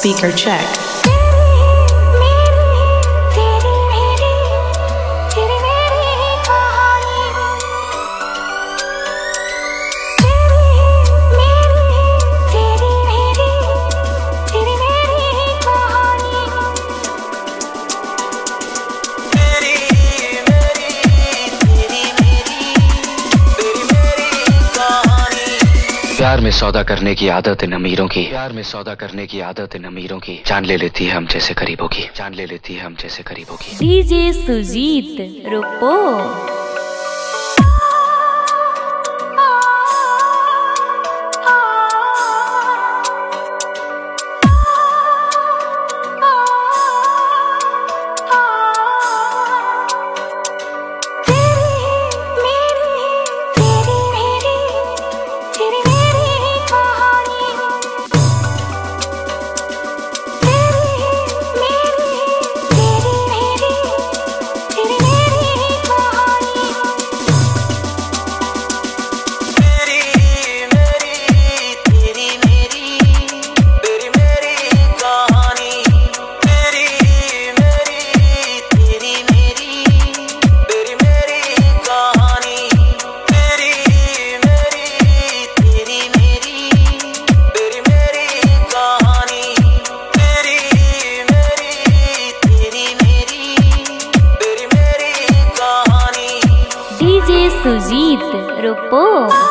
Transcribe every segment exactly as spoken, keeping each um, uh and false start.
Speaker check. प्यार में सौदा करने की आदत इन अमीरों की प्यार में सौदा करने की आदत इन अमीरों की जान ले लेती है हम जैसे गरीबों की जान ले लेती है हम जैसे गरीबों की। डीजे सुजीत रुपो। डीजे सुजीत रुपो।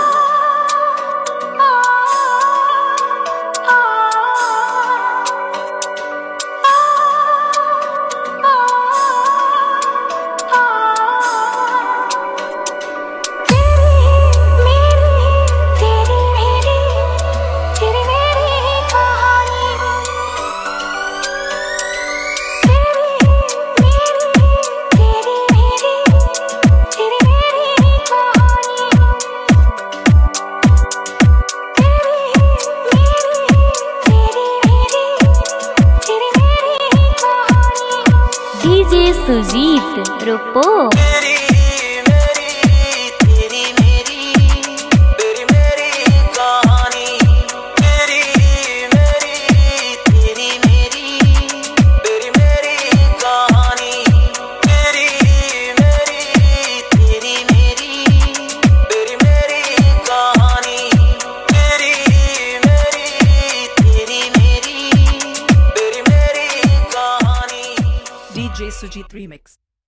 डीजे सुजीत रुपो। D J Sujit Remix.